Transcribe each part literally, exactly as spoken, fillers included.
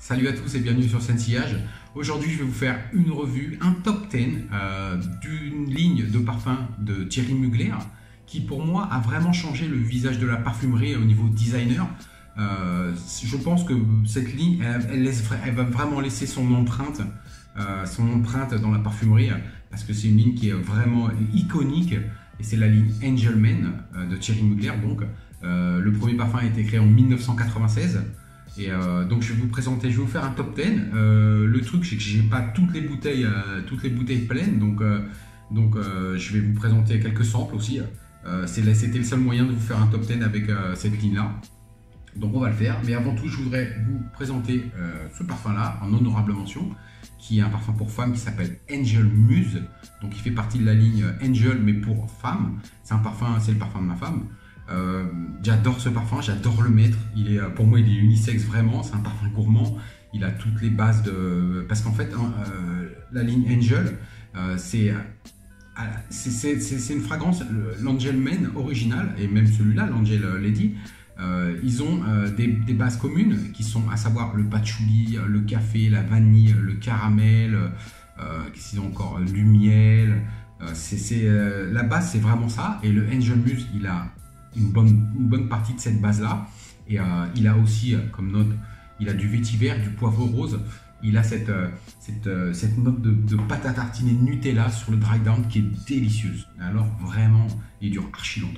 Salut à tous et bienvenue sur Sensillage. Aujourd'hui, je vais vous faire une revue, un top dix euh, d'une ligne de parfums de Thierry Mugler qui, pour moi, a vraiment changé le visage de la parfumerie au niveau designer. Euh, je pense que cette ligne, elle, elle, laisse, elle va vraiment laisser son empreinte, euh, son empreinte dans la parfumerie parce que c'est une ligne qui est vraiment iconique et c'est la ligne Angelman euh, de Thierry Mugler. Donc, euh, le premier parfum a été créé en mille neuf cent quatre-vingt-seize. Et euh, donc je vais vous présenter, je vais vous faire un top dix. Euh, le truc c'est que j'ai pas toutes les bouteilles, euh, toutes les bouteilles pleines, donc euh, donc euh, je vais vous présenter quelques samples aussi. Euh, C'était le seul moyen de vous faire un top dix avec euh, cette ligne là. Donc on va le faire. Mais avant tout, je voudrais vous présenter euh, ce parfum là en honorable mention, qui est un parfum pour femmes qui s'appelle Angel Muse. Donc il fait partie de la ligne Angel mais pour femmes. C'est un parfum, c'est le parfum de ma femme. Euh, j'adore ce parfum, j'adore le mettre. Il est, pour moi, il est unisexe vraiment. C'est un parfum gourmand. Il a toutes les bases de. Parce qu'en fait, hein, euh, la ligne Angel, euh, c'est c'est une fragrance, l'Angelman original et même celui-là, l'Angel Lady. Euh, ils ont euh, des, des bases communes qui sont à savoir le patchouli, le café, la vanille, le caramel. Euh, Qu'est-ce qu'ils ont encore? Du miel. Euh, c'est euh, la base, c'est vraiment ça. Et le Angel Muse, il a Une bonne, une bonne partie de cette base là et euh, il a aussi euh, comme note, il a du vétiver, du poivre rose, il a cette, euh, cette, euh, cette note de, de pâte à tartiner Nutella sur le dry down qui est délicieuse. Alors vraiment, il dure archi longtemps.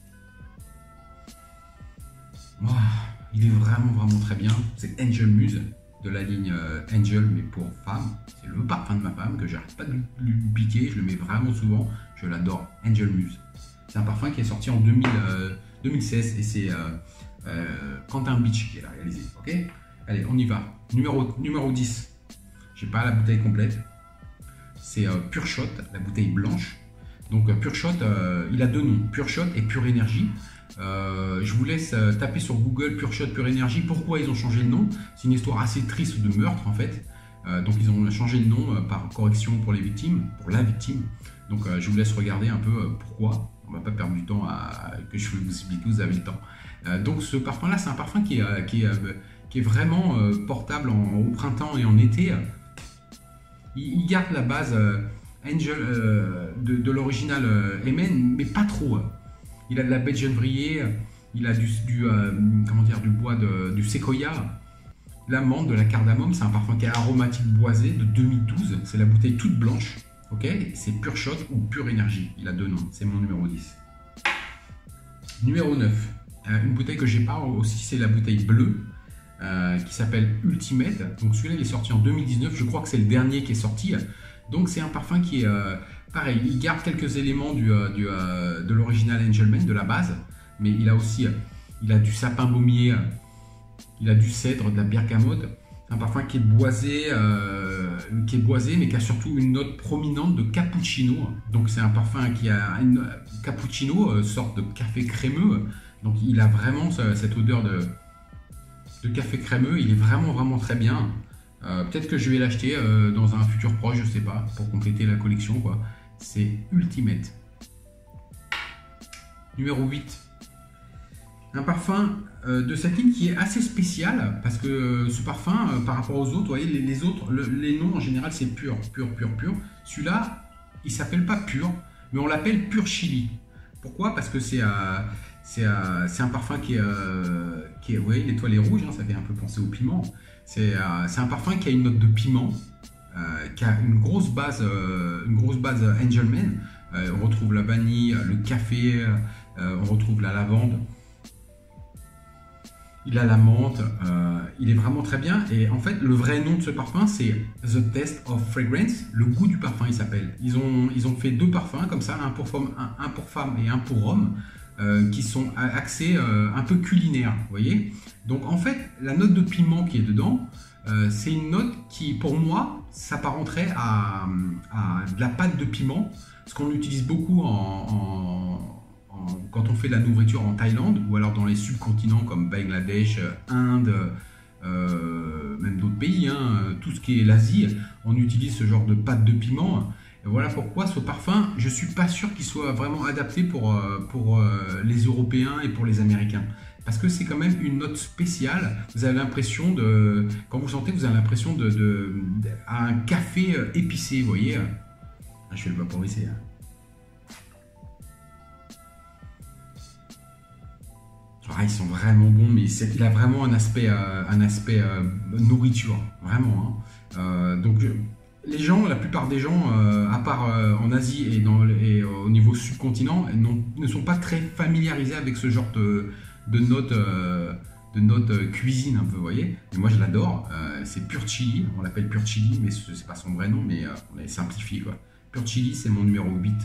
Wow, il est vraiment vraiment très bien. C'est Angel Muse de la ligne euh, Angel mais pour femmes. C'est le parfum de ma femme que j'arrête pas de lui piquer, je le mets vraiment souvent, je l'adore. Angel Muse. C'est un parfum qui est sorti en deux mille, euh, deux mille seize et c'est euh, euh, Quentin Beach qui l'a réalisé. Ok, allez, on y va. Numéro, numéro dix. J'ai pas la bouteille complète. C'est euh, Pure Shot, la bouteille blanche. Donc euh, Pure Shot, euh, il a deux noms, Pure Shot et Pure Energy. Euh, je vous laisse euh, taper sur Google Pure Shot, Pure Energy. Pourquoi ils ont changé le nom? C'est une histoire assez triste de meurtre en fait. Euh, donc ils ont changé le nom euh, par correction pour les victimes, pour la victime. Donc euh, je vous laisse regarder un peu euh, pourquoi. On ne va pas perdre du temps à, à, que je vous explique, vous avez le temps. Euh, donc ce parfum là, c'est un parfum qui est, euh, qui est, euh, qui est vraiment euh, portable en, au printemps et en été. Il, il garde la base euh, Angel euh, de, de l'original euh, Emen, mais pas trop. Il a de la baie de genevrier, il a du, du, euh, comment dire, du bois de, du séquoia, l'amande, de la cardamome. C'est un parfum qui est aromatique boisé de deux mille douze. C'est la bouteille toute blanche. Ok, c'est Pure Shot ou Pure Energy. Il a deux noms. C'est mon numéro dix. Numéro neuf. Euh, une bouteille que j'ai pas aussi, c'est la bouteille bleue euh, qui s'appelle Ultimate. Donc celui-là, il est sorti en deux mille dix-neuf. Je crois que c'est le dernier qui est sorti. Donc c'est un parfum qui est euh, pareil. Il garde quelques éléments du, euh, du, euh, de l'original Angelman, de la base. Mais il a aussi euh, il a du sapin baumier. Euh, il a du cèdre, de la bergamote. C'est un parfum qui est boisé, euh, qui est boisé, mais qui a surtout une note prominente de cappuccino. Donc c'est un parfum qui a une cappuccino, euh, sorte de café crémeux. Donc il a vraiment ce, cette odeur de, de café crémeux. Il est vraiment vraiment très bien. Euh, Peut-être que je vais l'acheter euh, dans un futur proche, je sais pas, pour compléter la collection quoi. C'est Ultimate. Numéro huit. Un parfum euh, de cette ligne qui est assez spécial parce que euh, ce parfum euh, par rapport aux autres, vous voyez les, les autres, le, les noms en général c'est pur, pur, pur, pur. Celui-là, il s'appelle pas pur, mais on l'appelle pur chili. Pourquoi? Parce que c'est euh, c'est euh, un parfum qui est, euh, qui est, vous voyez l'étoile est rouge, hein, ça fait un peu penser au piment. C'est euh, un parfum qui a une note de piment, euh, qui a une grosse base, euh, une grosse base Angelman. Euh, on retrouve la vanille, le café, euh, on retrouve la lavande. Il a la menthe, euh, il est vraiment très bien. Et en fait, le vrai nom de ce parfum, c'est The Taste of Fragrance. Le goût du parfum, il s'appelle. Ils ont, ils ont fait deux parfums comme ça, un pour femme, un, un pour femme et un pour homme, euh, qui sont axés euh, un peu culinaires, vous voyez. Donc en fait, la note de piment qui est dedans, euh, c'est une note qui, pour moi, s'apparenterait à, à de la pâte de piment, ce qu'on utilise beaucoup en... en quand on fait de la nourriture en Thaïlande ou alors dans les subcontinents comme Bangladesh, Inde, euh, même d'autres pays, hein, tout ce qui est l'Asie, on utilise ce genre de pâte de piment. Et voilà pourquoi ce parfum, je suis pas sûr qu'il soit vraiment adapté pour, pour les Européens et pour les Américains. parce que c'est quand même une note spéciale. Vous avez l'impression de, quand vous sentez, vous avez l'impression de, de, de un café épicé, vous voyez. Ah, je vais le vaporiser. Hein. Ah, ils sont vraiment bons, mais il a vraiment un aspect, euh, un aspect euh, nourriture, vraiment. Hein. Euh, donc, les gens, la plupart des gens, euh, à part euh, en Asie et, dans, et euh, au niveau subcontinent, ne sont pas très familiarisés avec ce genre de, de notes, euh, de notes euh, cuisine, un peu, vous voyez. Et moi, je l'adore. Euh, c'est Pure Chili, on l'appelle Pure Chili, mais ce n'est pas son vrai nom, mais euh, on l'a simplifié, quoi. Pure Chili, c'est mon numéro huit.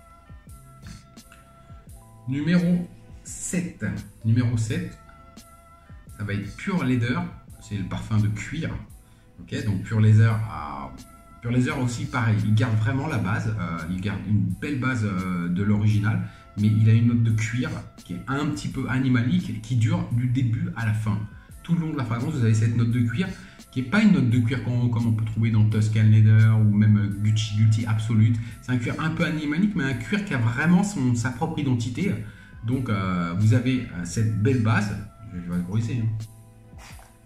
Numéro sept. Numéro sept, ça va être Pure Leather, c'est le parfum de cuir. Ok, donc Pure Leather, ah, Pure Leather aussi pareil, il garde vraiment la base, euh, il garde une belle base euh, de l'original, mais il a une note de cuir qui est un petit peu animalique et qui dure du début à la fin. Tout le long de la fragrance, vous avez cette note de cuir qui n'est pas une note de cuir comme, comme on peut trouver dans Tuscan Leather ou même Gucci Guilty Absolute. C'est un cuir un peu animalique, mais un cuir qui a vraiment son, sa propre identité. Donc euh, vous avez euh, cette belle base, je vais vaporiser. Hein.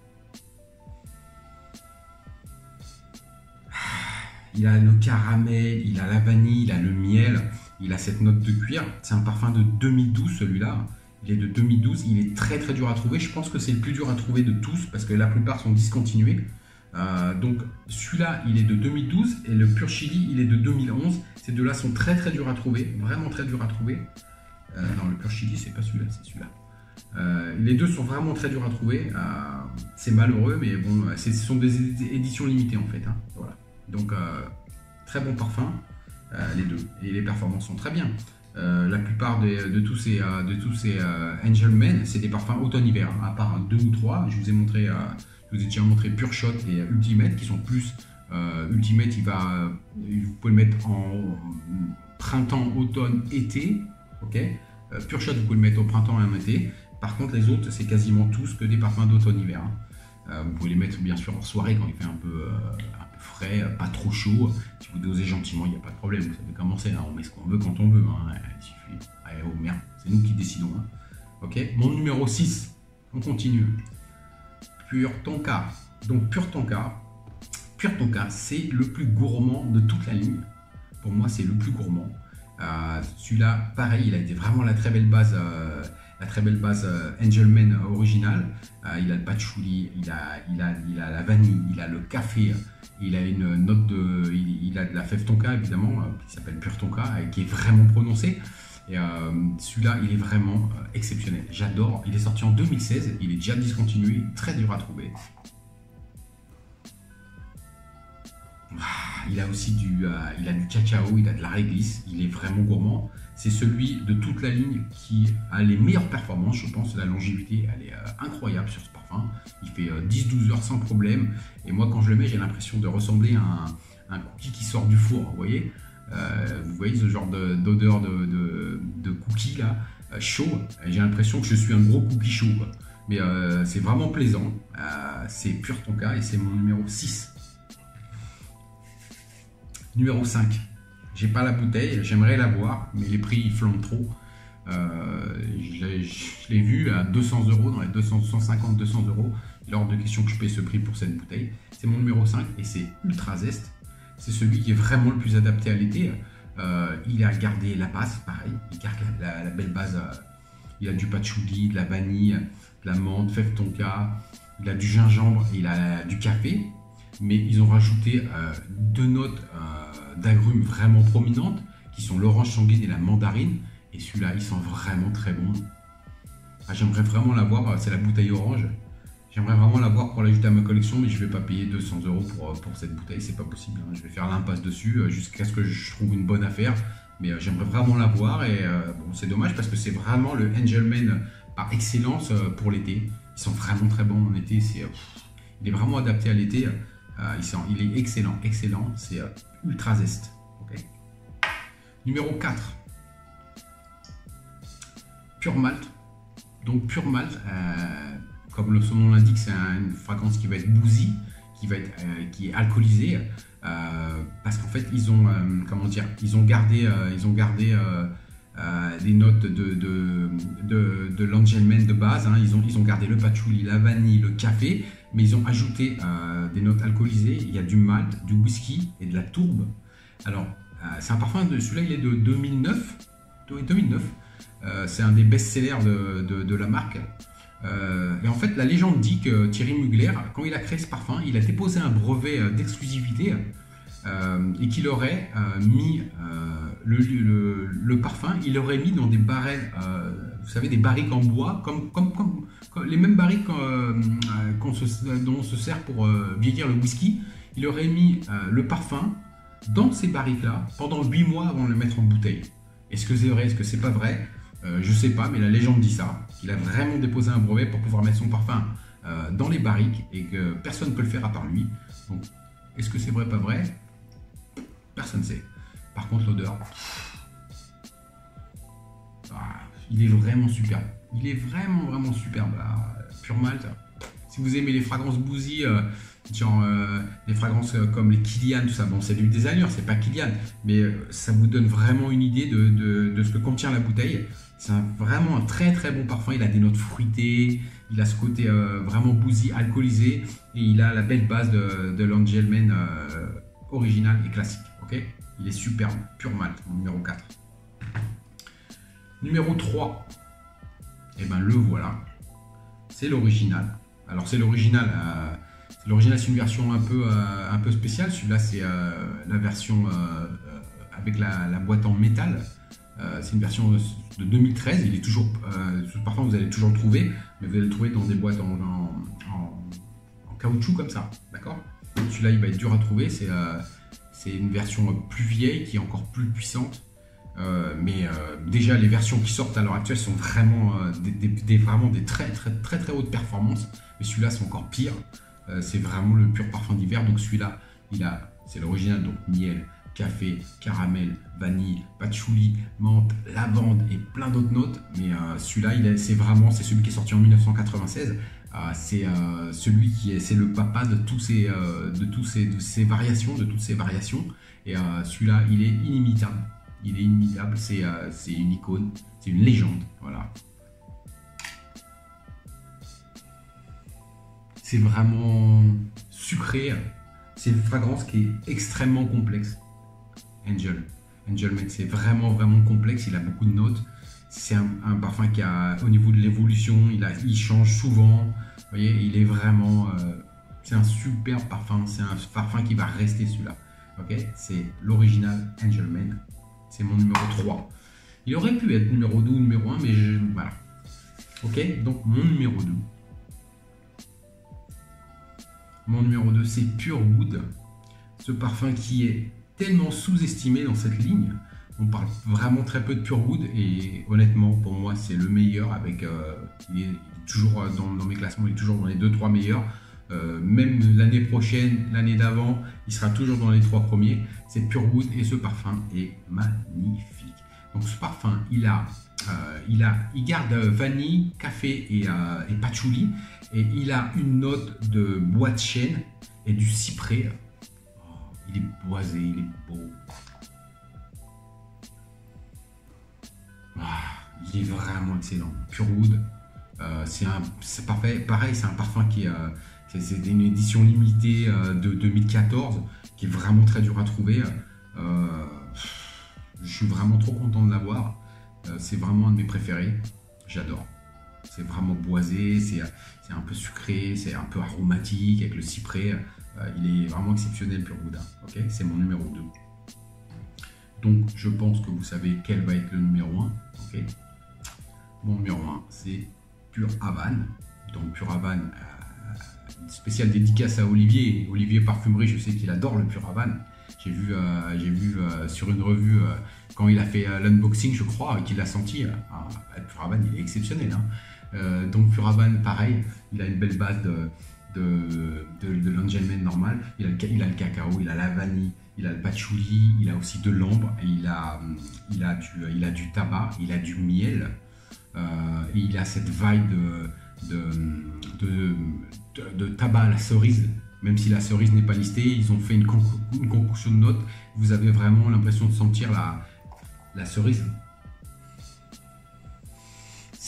Il a le caramel, il a la vanille, il a le miel, il a cette note de cuir. C'est un parfum de deux mille douze celui-là. Il est de deux mille douze, il est très très dur à trouver. Je pense que c'est le plus dur à trouver de tous parce que la plupart sont discontinués. Euh, donc celui-là il est de deux mille douze et le Pure Chili il est de deux mille onze. Ces deux-là sont très très durs à trouver, vraiment très durs à trouver. Euh, non, le Pure Chili, c'est pas celui-là, c'est celui-là. Euh, les deux sont vraiment très durs à trouver. Euh, c'est malheureux, mais bon, ce sont des éditions limitées en fait. Hein, voilà. Donc, euh, très bon parfum, euh, les deux. Et les performances sont très bien. Euh, la plupart des, de tous ces, euh, de tous ces euh, Angel Men, c'est des parfums automne-hiver. Hein, à part deux ou trois, je vous ai montré, euh, je vous ai déjà montré Pure Shot et Ultimate, qui sont plus. Euh, Ultimate, il va, euh, vous pouvez le mettre en printemps, automne, été. Ok, euh, Pure Shot, vous pouvez le mettre au printemps et en été. Par contre, les autres, c'est quasiment tous que des parfums d'automne-hiver. Hein. Euh, vous pouvez les mettre bien sûr en soirée quand il fait un peu, euh, un peu frais, pas trop chaud. Si vous dosez gentiment, il n'y a pas de problème. Vous savez comment c'est. Hein. On met ce qu'on veut quand on veut. Hein. Il suffit. Allez, oh merde, c'est nous qui décidons. Hein. Ok, mon numéro six, on continue. Pure Tonka. Donc, Pure Tonka, Pure Tonka, c'est le plus gourmand de toute la ligne. Pour moi, c'est le plus gourmand. Euh, celui-là, pareil, il a été vraiment la très belle base, euh, la très belle base euh, Angel Men original. Euh, il a le patchouli, il a, il a, il a la vanille, il a le café, il a une note de, il, il a de la fève tonka évidemment, euh, qui s'appelle Pure Tonka, euh, qui est vraiment prononcé. Et euh, celui-là, il est vraiment euh, exceptionnel. J'adore. Il est sorti en deux mille seize, il est déjà discontinué, très dur à trouver. Il a aussi du, euh, il a du cacao, il a de la réglisse, il est vraiment gourmand. C'est celui de toute la ligne qui a les meilleures performances, je pense. La longévité, elle est euh, incroyable sur ce parfum. Il fait euh, dix douze heures sans problème. Et moi, quand je le mets, j'ai l'impression de ressembler à un, un cookie qui sort du four, vous voyez. Euh, vous voyez ce genre d'odeur de, de, de, de cookie là, euh, chaud. J'ai l'impression que je suis un gros cookie chaud, quoi. Mais euh, c'est vraiment plaisant. Euh, c'est Pure Tonka et c'est mon numéro six. Numéro cinq, j'ai pas la bouteille, j'aimerais la voir, mais les prix ils flambent trop. Euh, je l'ai vu à deux cents euros, dans les deux cents, cent cinquante, deux cents euros. Il est hors de question que je paye ce prix pour cette bouteille. C'est mon numéro cinq et c'est Ultra Zest. C'est celui qui est vraiment le plus adapté à l'été. Euh, il a gardé la base, pareil, il garde la, la, la belle base. Euh, il a du patchouli, de la vanille, de la menthe, fève tonka, il a du gingembre, il a du café. Mais ils ont rajouté euh, deux notes euh, d'agrumes vraiment prominentes qui sont l'orange sanguine et la mandarine. Et celui-là, il sent vraiment très bon. Ah, j'aimerais vraiment l'avoir, c'est la bouteille orange. J'aimerais vraiment l'avoir pour l'ajouter à ma collection, mais je ne vais pas payer deux cents euros pour, pour cette bouteille, c'est pas possible. Hein. Je vais faire l'impasse dessus euh, jusqu'à ce que je trouve une bonne affaire. Mais euh, j'aimerais vraiment l'avoir et euh, bon, c'est dommage parce que c'est vraiment le Angel Men par excellence euh, pour l'été. Ils sont vraiment très bons en été. C'est, euh, il est vraiment adapté à l'été. Euh, il, sent, il est excellent, excellent, c'est euh, Ultra Zest. Okay. Numéro quatre, Pure Malt. Donc Pure Malt, euh, comme le, son nom l'indique, c'est un, une fragrance qui va être bousy, qui va être, euh, qui est alcoolisée, euh, parce qu'en fait ils ont, euh, comment dire, ils ont gardé, euh, ils ont gardé euh, euh, des notes de, de, de, de l'Angelman de base. Hein. Ils, ont, ils ont gardé le patchouli, la vanille, le café, mais ils ont ajouté euh, des notes alcoolisées. Il y a du malt, du whisky et de la tourbe. Alors, euh, c'est un parfum, de celui-là il est de deux mille neuf. deux mille neuf. Euh, c'est un des best-sellers de, de, de la marque. Euh, et en fait, la légende dit que Thierry Mugler, quand il a créé ce parfum, il a déposé un brevet d'exclusivité euh, et qu'il aurait euh, mis euh, le, le, le parfum, il aurait mis dans des barrels, euh, vous savez, des barriques en bois, comme, comme, comme, comme les mêmes barriques euh, qu'on se, dont on se sert pour euh, vieillir le whisky. Il aurait mis euh, le parfum dans ces barriques-là pendant huit mois avant de le mettre en bouteille. Est-ce que c'est vrai, est-ce que c'est pas vrai? euh, Je sais pas, mais la légende dit ça. Il a vraiment déposé un brevet pour pouvoir mettre son parfum euh, dans les barriques et que personne ne peut le faire à part lui. Donc, est-ce que c'est vrai, pas vrai? Personne ne sait. Par contre, l'odeur, ah, il est vraiment superbe. Il est vraiment, vraiment superbe. Ah, pur malt. Si vous aimez les fragrances boozy, euh, genre euh, les fragrances euh, comme les Kilian, tout ça, bon, c'est du designer, c'est pas Kilian, mais euh, ça vous donne vraiment une idée de, de, de ce que contient la bouteille. C'est vraiment un très très bon parfum. Il a des notes fruitées, il a ce côté euh, vraiment boozy, alcoolisé, et il a la belle base de, de l'Angelman euh, original et classique. Okay, il est superbe, pur malt, mon numéro quatre. Numéro trois, et ben le voilà, c'est l'original. Alors c'est l'original, euh, l'original c'est une version un peu, euh, un peu spéciale. Celui-là c'est euh, la version euh, avec la, la boîte en métal. Euh, c'est une version de deux mille treize. Il est toujours, euh, ce parfum vous allez toujours le trouver, mais vous allez le trouver dans des boîtes en, en, en, en caoutchouc comme ça, d'accord. Celui-là il va être dur à trouver. C'est euh, c'est une version plus vieille qui est encore plus puissante. Euh, mais euh, déjà les versions qui sortent à l'heure actuelle sont vraiment, euh, des, des, des, vraiment des très très très très hautes performances, mais celui-là c'est encore pire. Euh, c'est vraiment le pur parfum d'hiver. Donc celui-là, il a, c'est l'original, donc miel, café, caramel, vanille, patchouli, menthe, lavande et plein d'autres notes. Mais euh, celui-là, c'est vraiment, c'est celui qui est sorti en mille neuf cent quatre-vingt-seize. Euh, c'est euh, celui qui est, c'est le papa de tous ces, euh, de tous ces, de ces variations, de toutes ces variations. Et euh, celui-là, il est inimitable. Il est inimitable, c'est euh, une icône, c'est une légende, voilà. C'est vraiment sucré, c'est une fragrance qui est extrêmement complexe. Angel, Angelman, c'est vraiment vraiment complexe, il a beaucoup de notes. C'est un, un parfum qui a, au niveau de l'évolution, il, a, il change souvent. Vous voyez, il est vraiment, euh, c'est un super parfum, c'est un parfum qui va rester celui-là. Ok, c'est l'original Angelman. C'est mon numéro trois. Il aurait pu être numéro deux ou numéro un, mais je, voilà. Ok, donc mon numéro deux. Mon numéro deux, c'est Pure Wood. Ce parfum qui est tellement sous-estimé dans cette ligne. On parle vraiment très peu de Pure Wood et honnêtement, pour moi, c'est le meilleur. Avec, euh, il, est, il est toujours dans, dans mes classements, il est toujours dans les deux trois meilleurs. Euh, même l'année prochaine, l'année d'avant, il sera toujours dans les trois premiers. C'est Pure Wood et ce parfum est magnifique. Donc ce parfum, il a, euh, il a, il garde vanille, café et, euh, et patchouli, et il a une note de bois de chêne et du cyprès. Oh, il est boisé, il est beau. Ah, il est vraiment excellent. Pure Wood, euh, c'est parfait. Pareil, c'est un parfum qui est euh, c'est une édition limitée euh, de deux mille quatorze qui est vraiment très dur à trouver. Euh, je suis vraiment trop content de l'avoir. Euh, c'est vraiment un de mes préférés. J'adore. C'est vraiment boisé, c'est un peu sucré, c'est un peu aromatique avec le cyprès. Euh, il est vraiment exceptionnel, Pure Wood. Okay, c'est mon numéro deux. Donc, je pense que vous savez quel va être le numéro un. Okay. Mon numéro un, c'est Pure Havane. Donc, Pure Havane, euh, une spéciale dédicace à Olivier. Olivier Parfumerie, je sais qu'il adore le Pure Havane. J'ai vu, euh, j'ai vu euh, sur une revue, euh, quand il a fait euh, l'unboxing, je crois, qu'il l'a senti. Euh, euh, Pure Havane, il est exceptionnel. Hein. Euh, donc, Pure Havane, pareil, il a une belle base de, de, de, de l'Angelman normal. Il a, le, il a le cacao, il a la vanille, il a le patchouli, il a aussi de l'ambre, il a, il, a du, il a du tabac, il a du miel, euh, et il a cette vibe de, de, de, de, de tabac à la cerise. Même si la cerise n'est pas listée, ils ont fait une, concou une concoction de notes. Vous avez vraiment l'impression de sentir la, la cerise.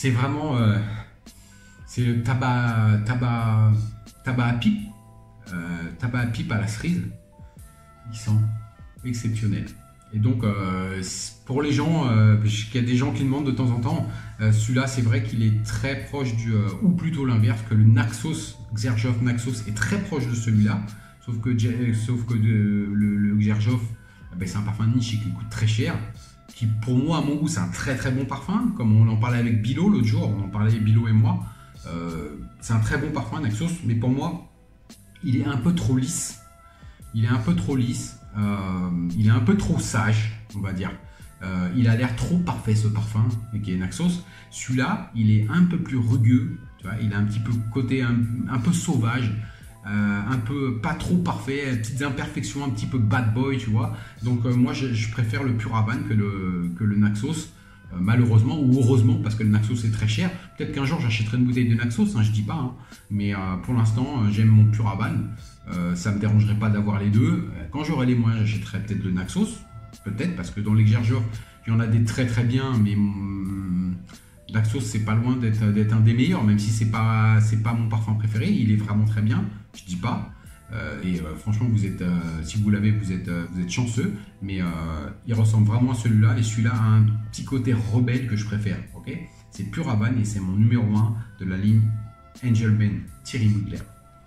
c'est vraiment... Euh, c'est le tabac, tabac, tabac à pipe. Euh, tabac à pipe à la cerise. Il sent exceptionnel. Et donc, euh, pour les gens, euh, parce qu'il y a des gens qui demandent de temps en temps, euh, celui-là, c'est vrai qu'il est très proche du, euh, ou plutôt l'inverse, que le Naxos, Xerjoff Naxos est très proche de celui-là, sauf que, sauf que de, le, le Xerjoff, ben, c'est un parfum de niche et qui coûte très cher, qui pour moi, à mon goût, c'est un très très bon parfum, comme on en parlait avec Bilo l'autre jour, on en parlait Bilo et moi, euh, c'est un très bon parfum, Naxos, mais pour moi, il est un peu trop lisse, il est un peu trop lisse, Euh, il est un peu trop sage, on va dire. Euh, il a l'air trop parfait ce parfum, qui est Naxos. Celui-là, il est un peu plus rugueux, tu vois, il a un petit peu côté un, un peu sauvage, euh, un peu pas trop parfait, petites imperfections, un petit peu bad boy, tu vois. Donc euh, moi, je, je préfère le Pure Havane que le, que le Naxos. Euh, malheureusement ou heureusement, parce que le Naxos est très cher. Peut-être qu'un jour j'achèterai une bouteille de Naxos, hein, je dis pas, hein. Mais euh, pour l'instant euh, j'aime mon Pure Havane, euh, ça me dérangerait pas d'avoir les deux. Quand j'aurai les moyens, j'achèterai peut-être le Naxos, peut-être, parce que dans les Xerjoff, il y en a des très très bien, mais hum, Naxos c'est pas loin d'être d'être un des meilleurs, même si c'est pas, c'est pas mon parfum préféré, il est vraiment très bien, je dis pas. Euh, et euh, franchement, vous êtes, euh, si vous l'avez, vous êtes, euh, vous êtes chanceux, mais euh, il ressemble vraiment à celui-là, et celui-là a un petit côté rebelle que je préfère, ok. C'est Pure Havane et c'est mon numéro un de la ligne Angelman Thierry Mugler.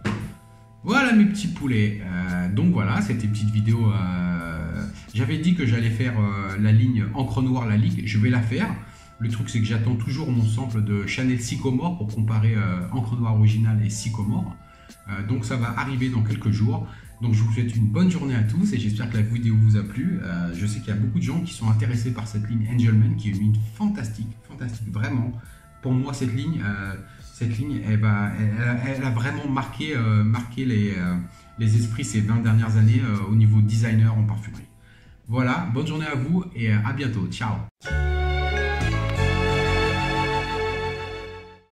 Voilà mes petits poulets, euh, donc voilà, cette petite vidéo, euh, j'avais dit que j'allais faire euh, la ligne Encre Noire, la Ligue, je vais la faire. Le truc c'est que j'attends toujours mon sample de Chanel Sycomore pour comparer euh, Encre Noire originale et Sycomore. Euh, donc ça va arriver dans quelques jours. Donc je vous souhaite une bonne journée à tous et j'espère que la vidéo vous a plu. Euh, je sais qu'il y a beaucoup de gens qui sont intéressés par cette ligne Angelman, qui est une ligne fantastique, fantastique, vraiment. Pour moi cette ligne, euh, cette ligne elle, va, elle, elle a vraiment marqué, euh, marqué les, euh, les esprits ces vingt dernières années euh, au niveau designer en parfumerie. Voilà, bonne journée à vous et à bientôt. Ciao.